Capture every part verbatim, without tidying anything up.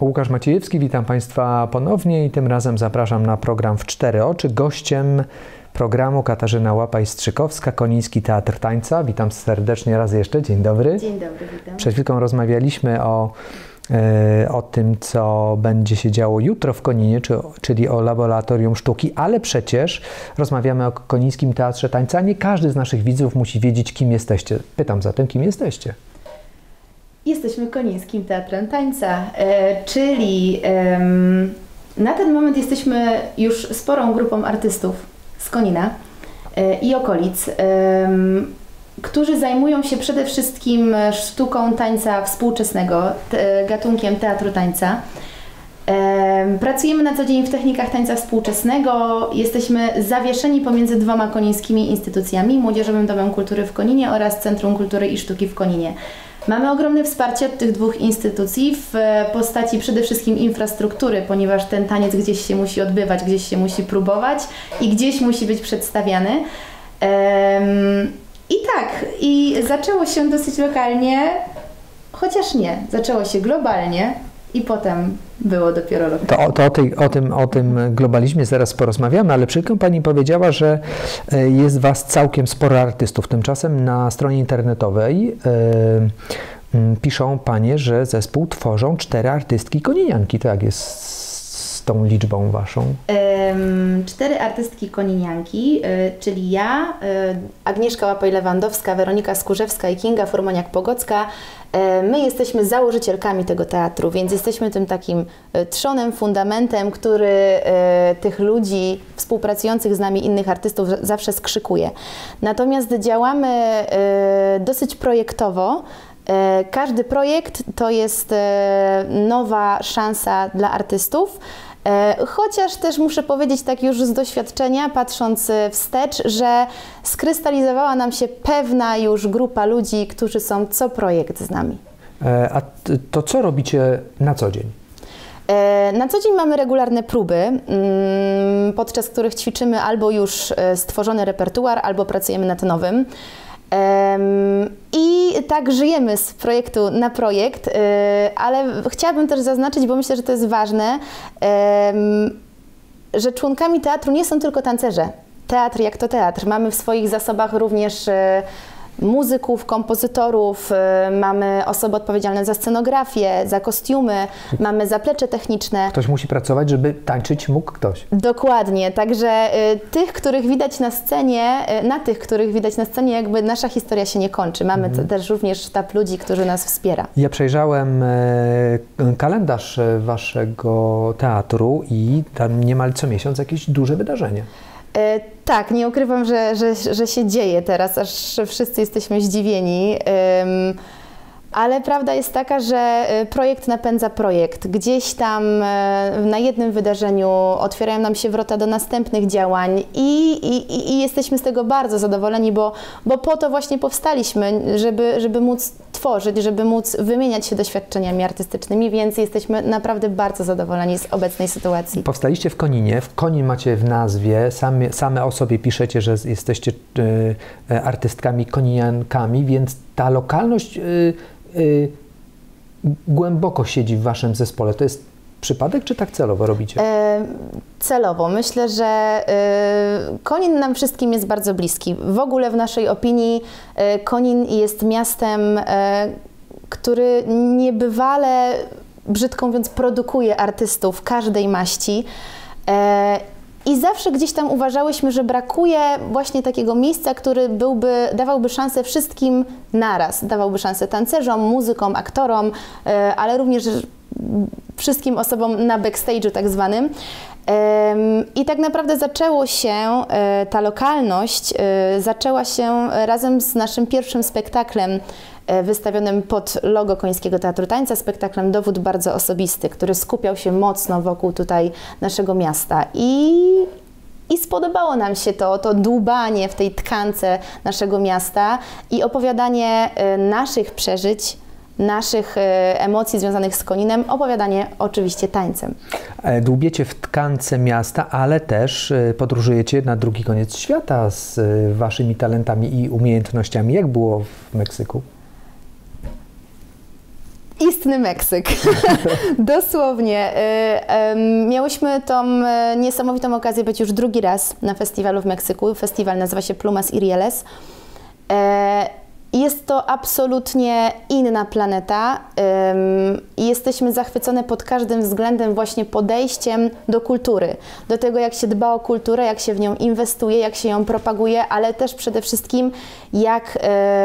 Łukasz Maciejewski, witam Państwa ponownie i tym razem zapraszam na program W Cztery Oczy. Gościem programu Katarzyna Łapaj-Strzykowska, Koniński Teatr Tańca. Witam serdecznie raz jeszcze. Dzień dobry. Dzień dobry, witam. Przed chwilką rozmawialiśmy o, e, o tym, co będzie się działo jutro w Koninie, czy, czyli o Laboratorium Sztuki, ale przecież rozmawiamy o Konińskim Teatrze Tańca. Nie każdy z naszych widzów musi wiedzieć, kim jesteście. Pytam zatem, kim jesteście? Jesteśmy Konińskim Teatrem Tańca, e, czyli e, na ten moment jesteśmy już sporą grupą artystów z Konina e, i okolic, e, którzy zajmują się przede wszystkim sztuką tańca współczesnego, te, gatunkiem teatru tańca. E, pracujemy na co dzień w technikach tańca współczesnego, jesteśmy zawieszeni pomiędzy dwoma konińskimi instytucjami, Młodzieżowym Domem Kultury w Koninie oraz Centrum Kultury i Sztuki w Koninie. Mamy ogromne wsparcie od tych dwóch instytucji w postaci przede wszystkim infrastruktury, ponieważ ten taniec gdzieś się musi odbywać, gdzieś się musi próbować i gdzieś musi być przedstawiany. Um, I tak, i zaczęło się dosyć lokalnie, chociaż nie, zaczęło się globalnie i potem było dopiero lokalnie. To, to o, tej, o, tym, o tym globalizmie zaraz porozmawiamy, ale przed chwilą Pani powiedziała, że jest Was całkiem sporo artystów. Tymczasem na stronie internetowej yy, yy, piszą Panie, że zespół tworzą cztery artystki koninianki. To jak jest z tą liczbą Waszą? Ym, cztery artystki koninianki, yy, czyli ja, yy, Agnieszka Łapaj-Lewandowska, Weronika Skórzewska i Kinga Furmaniak-Pogocka. My jesteśmy założycielkami tego teatru, więc jesteśmy tym takim trzonem, fundamentem, który tych ludzi współpracujących z nami, innych artystów zawsze skrzykuje. Natomiast działamy dosyć projektowo. Każdy projekt to jest nowa szansa dla artystów. Chociaż też muszę powiedzieć tak już z doświadczenia, patrząc wstecz, że skrystalizowała nam się pewna już grupa ludzi, którzy są co projekt z nami. A to co robicie na co dzień? Na co dzień mamy regularne próby, podczas których ćwiczymy albo już stworzony repertuar, albo pracujemy nad nowym. I tak żyjemy z projektu na projekt, ale chciałabym też zaznaczyć, bo myślę, że to jest ważne, że członkami teatru nie są tylko tancerze. Teatr jak to teatr. Mamy w swoich zasobach również muzyków, kompozytorów, mamy osoby odpowiedzialne za scenografię, za kostiumy, mamy zaplecze techniczne. Ktoś musi pracować, żeby tańczyć mógł ktoś. Dokładnie, także y, tych, których widać na scenie, y, na tych, których widać na scenie, jakby nasza historia się nie kończy. Mamy mhm. też również sztab ludzi, którzy nas wspiera. Ja przejrzałem e, kalendarz Waszego teatru i tam niemal co miesiąc jakieś duże wydarzenie. E, tak, nie ukrywam, że, że, że się dzieje teraz, aż wszyscy jesteśmy zdziwieni, ym, ale prawda jest taka, że projekt napędza projekt. Gdzieś tam e, na jednym wydarzeniu otwierają nam się wrota do następnych działań i, i, i jesteśmy z tego bardzo zadowoleni, bo, bo po to właśnie powstaliśmy, żeby, żeby móc tworzyć, żeby móc wymieniać się doświadczeniami artystycznymi, więc jesteśmy naprawdę bardzo zadowoleni z obecnej sytuacji. Powstaliście w Koninie, w Konin macie w nazwie, same, same o sobie piszecie, że jesteście y, artystkami koniniankami, więc ta lokalność y, y, głęboko siedzi w Waszym zespole. To jest przypadek, czy tak celowo robicie? E, celowo. Myślę, że e, Konin nam wszystkim jest bardzo bliski. W ogóle w naszej opinii e, Konin jest miastem, e, który niebywale, brzydko mówiąc, produkuje artystów każdej maści. E, I zawsze gdzieś tam uważałyśmy, że brakuje właśnie takiego miejsca, który byłby, dawałby szansę wszystkim naraz. Dawałby szansę tancerzom, muzykom, aktorom, e, ale również wszystkim osobom na backstage'u tak zwanym. I tak naprawdę zaczęło się, ta lokalność zaczęła się razem z naszym pierwszym spektaklem wystawionym pod logo Konińskiego Teatru Tańca, spektaklem Dowód bardzo osobisty, który skupiał się mocno wokół tutaj naszego miasta. I I spodobało nam się to, to dłubanie w tej tkance naszego miasta i opowiadanie naszych przeżyć, naszych emocji związanych z Koninem, opowiadanie oczywiście tańcem. Dłubiecie w tkance miasta, ale też podróżujecie na drugi koniec świata z Waszymi talentami i umiejętnościami. Jak było w Meksyku? Jest Istny Meksyk. Dosłownie. Miałyśmy tą niesamowitą okazję być już drugi raz na festiwalu w Meksyku. Festiwal nazywa się Plumas y Rieles. Jest to absolutnie inna planeta i jesteśmy zachwycone pod każdym względem właśnie podejściem do kultury, do tego, jak się dba o kulturę, jak się w nią inwestuje, jak się ją propaguje, ale też przede wszystkim jak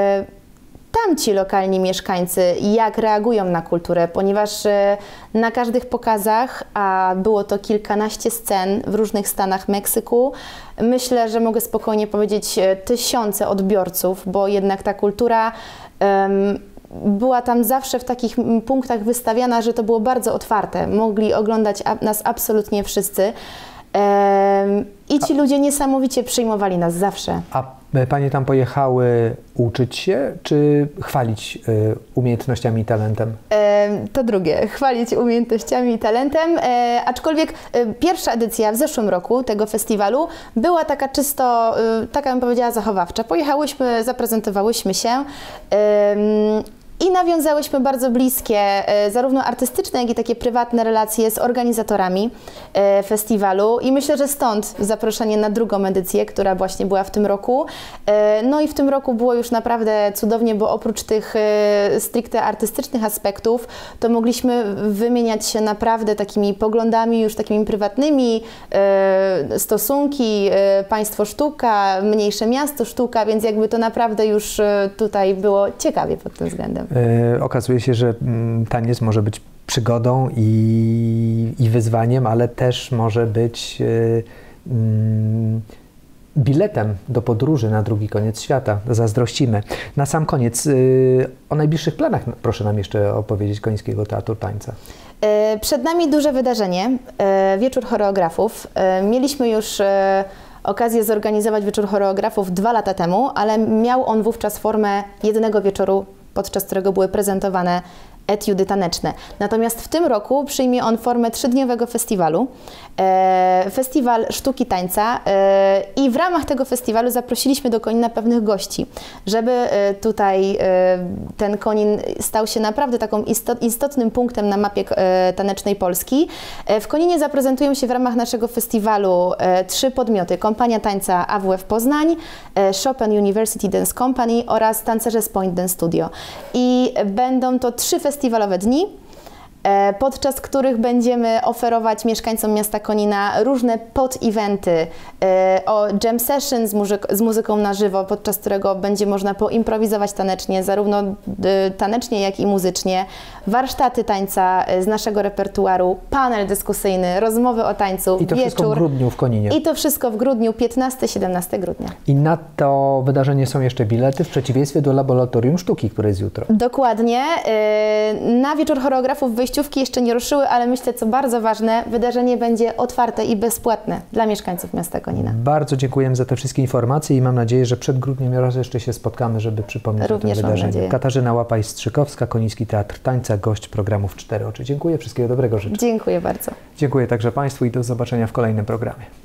tamci lokalni mieszkańcy, jak reagują na kulturę, ponieważ na każdych pokazach, a było to kilkanaście scen w różnych stanach Meksyku, myślę, że mogę spokojnie powiedzieć tysiące odbiorców, bo jednak ta kultura um, była tam zawsze w takich punktach wystawiana, że to było bardzo otwarte. Mogli oglądać nas absolutnie wszyscy. Um, I ci ludzie niesamowicie przyjmowali nas zawsze. A Panie tam pojechały uczyć się, czy chwalić y, umiejętnościami i talentem? E, to drugie, chwalić umiejętnościami i talentem, e, aczkolwiek e, pierwsza edycja w zeszłym roku tego festiwalu była taka czysto, e, taka bym powiedziała zachowawcza. Pojechałyśmy, zaprezentowałyśmy się e, i nawiązałyśmy bardzo bliskie, e, zarówno artystyczne, jak i takie prywatne relacje z organizatorami e, festiwalu i myślę, że stąd zaproszenie na drugą edycję, która właśnie była w tym roku. E, no i w tym roku było już naprawdę cudownie, bo oprócz tych e, stricte artystycznych aspektów, to mogliśmy wymieniać się naprawdę takimi poglądami już takimi prywatnymi, e, stosunki, e, państwo sztuka, mniejsze miasto sztuka, więc jakby to naprawdę już e, tutaj było ciekawie pod tym względem. Yy, okazuje się, że taniec może być przygodą i, i wyzwaniem, ale też może być yy, yy, biletem do podróży na drugi koniec świata. Zazdrościmy. Na sam koniec, yy, o najbliższych planach proszę nam jeszcze opowiedzieć Konińskiego Teatru Tańca. Yy, przed nami duże wydarzenie, yy, wieczór choreografów. Yy, mieliśmy już yy, okazję zorganizować wieczór choreografów dwa lata temu, ale miał on wówczas formę jednego wieczoru, podczas którego były prezentowane etiudy taneczne. Natomiast w tym roku przyjmie on formę trzydniowego festiwalu, e, festiwal sztuki tańca e, i w ramach tego festiwalu zaprosiliśmy do Konina pewnych gości, żeby e, tutaj e, ten Konin stał się naprawdę taką istot, istotnym punktem na mapie e, tanecznej Polski. E, w Koninie zaprezentują się w ramach naszego festiwalu e, trzy podmioty: Kompania Tańca A W F Poznań, e, Chopin University Dance Company oraz tancerze z Point Dance Studio. I będą to trzy festiwale festiwalowe dni, podczas których będziemy oferować mieszkańcom miasta Konina różne pod-eventy, o jam session z, muzyk z muzyką na żywo, podczas którego będzie można poimprowizować tanecznie, zarówno tanecznie, jak i muzycznie, warsztaty tańca z naszego repertuaru, panel dyskusyjny, rozmowy o tańcu, I to wieczór. wszystko w grudniu w Koninie. I to wszystko w grudniu, piętnastego siedemnastego grudnia. I na to wydarzenie są jeszcze bilety, w przeciwieństwie do Laboratorium Sztuki, które jest jutro. Dokładnie. Na wieczór choreografów wyjściówki jeszcze nie ruszyły, ale myślę, co bardzo ważne, wydarzenie będzie otwarte i bezpłatne dla mieszkańców miasta Konina. Bardzo dziękujemy za te wszystkie informacje i mam nadzieję, że przed grudniem raz jeszcze się spotkamy, żeby przypomnieć Również o tym wydarzeniu. nadzieję. Katarzyna Łapaj-Strzykowska, Koniński Teatr Tańca, gość programów Cztery Oczy. Dziękuję, wszystkiego dobrego życzę. Dziękuję bardzo. Dziękuję także Państwu i do zobaczenia w kolejnym programie.